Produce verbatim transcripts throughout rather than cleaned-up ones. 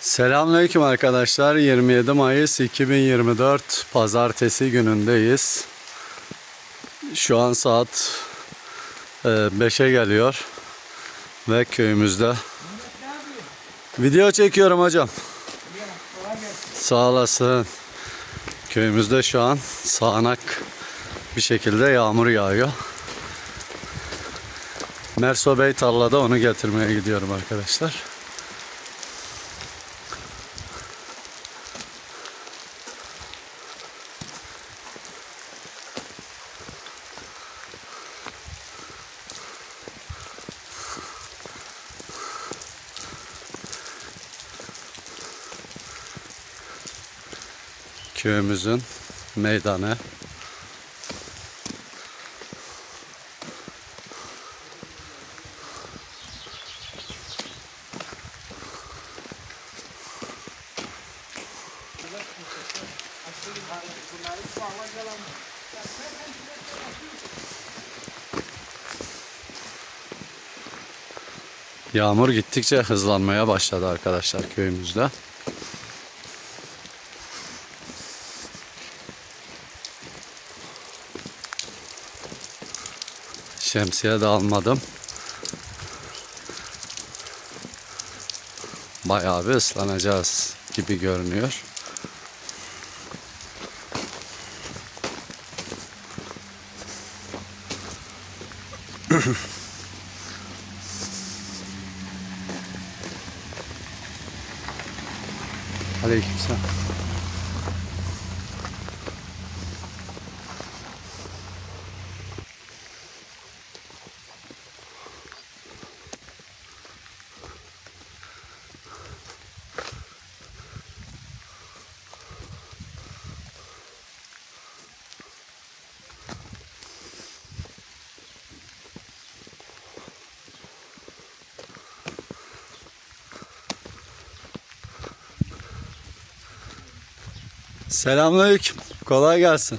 Selamünaleyküm arkadaşlar. yirmi yedi Mayıs iki bin yirmi dört Pazartesi günündeyiz. Şu an saat beşe geliyor ve köyümüzde video çekiyorum hocam. Sağ olasın. Köyümüzde şu an sağanak bir şekilde yağmur yağıyor. Merso Bey tarlada, onu getirmeye gidiyorum arkadaşlar. Köyümüzün meydanı. Yağmur gittikçe hızlanmaya başladı arkadaşlar köyümüzde. Şemsiye de almadım. Bayağı bir ıslanacağız gibi görünüyor. Aleykümselam. Selamünaleyküm. Kolay gelsin.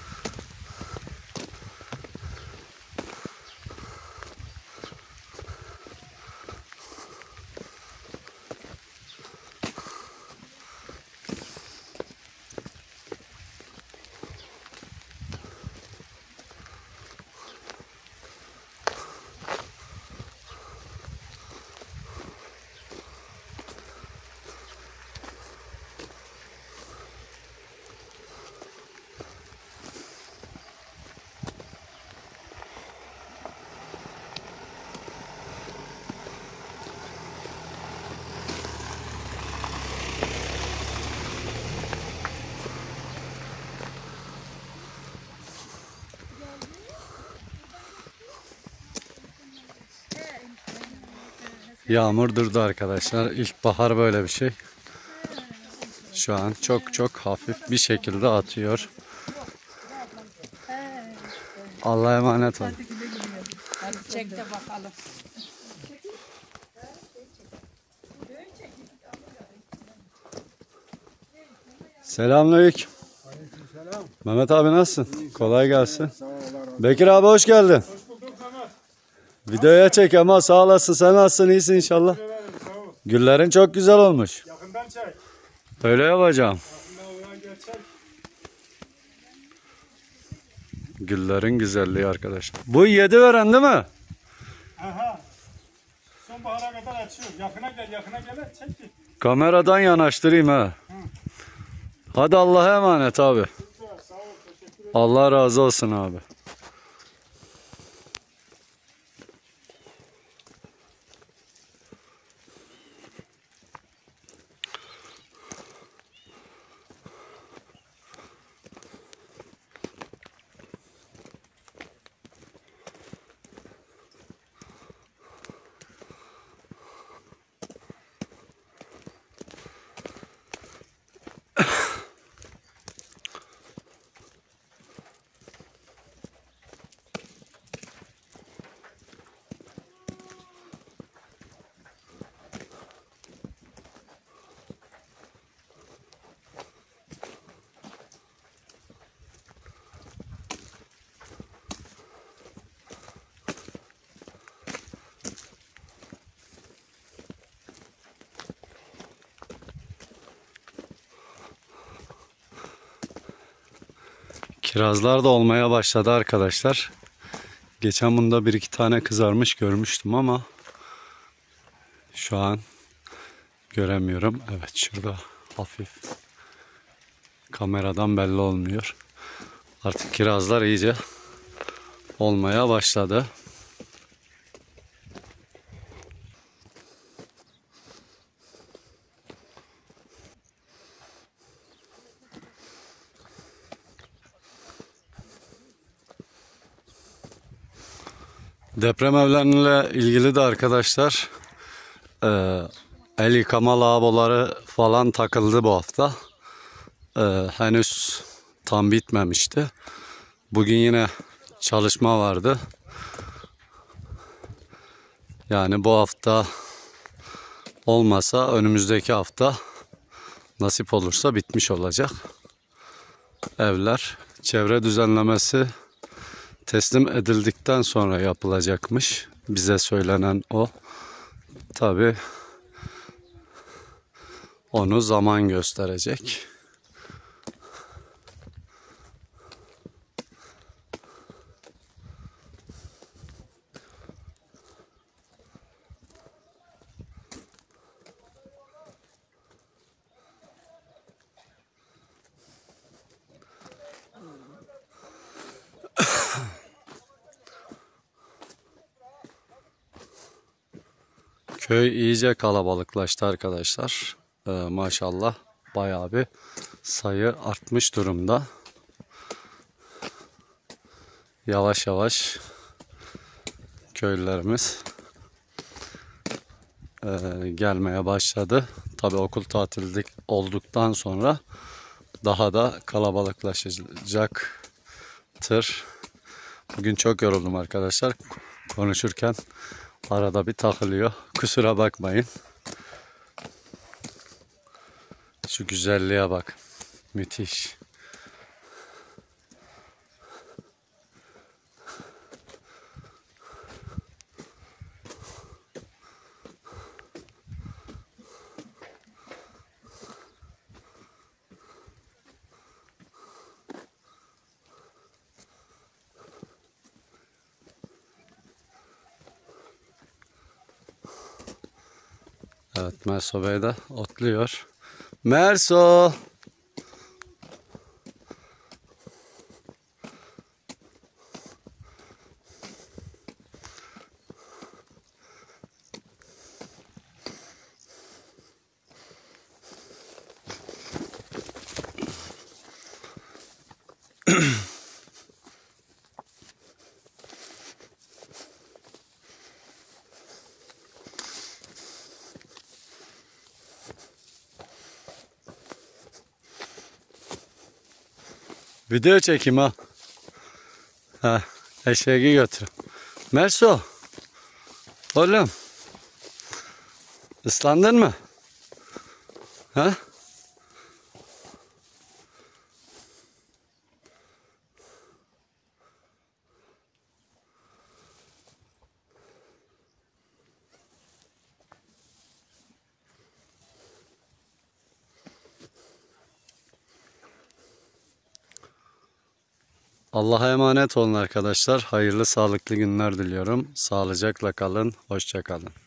Yağmur durdu arkadaşlar. İlkbahar böyle bir şey. Şu an çok çok hafif bir şekilde atıyor. Allah'a emanet olun. Hadi çek de bakalım. Selamünaleyküm. Aleykümselam. Mehmet abi nasılsın? Kolay gelsin. Bekir abi hoş geldin. Hoş bulduk Mehmet. Videoya çek ama sağ olasın. Sen nasılsın? İyisin inşallah. Teşekkür ederim, sağ ol. Güllerin çok güzel olmuş. Yakından çek. Öyle yapacağım. Yakından ulan gel çek. Güllerin güzelliği arkadaşlar. Bu yedi veren değil mi? Aha. Sonbahara kadar açıyor. Yakına gel, yakına gel. Çek ki. Kameradan yanaştırayım ha. Hadi Allah'a emanet abi. Sağ ol, teşekkür ederim. Allah razı olsun abi. Kirazlar da olmaya başladı arkadaşlar. Geçen bunda bir iki tane kızarmış görmüştüm ama şu an göremiyorum. Evet, şurada hafif. Kameradan belli olmuyor. Artık kirazlar iyice olmaya başladı. Deprem evleriyle ilgili de arkadaşlar e, el yıkama lavaboları falan takıldı bu hafta. E, henüz tam bitmemişti. Bugün yine çalışma vardı. Yani bu hafta olmasa önümüzdeki hafta nasip olursa bitmiş olacak. Evler çevre düzenlemesi teslim edildikten sonra yapılacakmış. Bize söylenen o. Tabii onu zaman gösterecek. Köy iyice kalabalıklaştı arkadaşlar. Ee, maşallah bayağı bir sayı artmış durumda. Yavaş yavaş köylülerimiz e, gelmeye başladı. Tabii okul tatili olduktan sonra daha da kalabalıklaşacaktır. Bugün çok yoruldum arkadaşlar. Konuşurken arada bir takılıyor. Kusura bakmayın. Şu güzelliğe bak. Müthiş. Evet, Merso Bey de otluyor. Merso! Video çekeyim ha. Ha, eşeği götür. Merso. Oğlum. Islandın mı? Ha? Allah'a emanet olun arkadaşlar. Hayırlı, sağlıklı günler diliyorum. Sağlıcakla kalın. Hoşça kalın.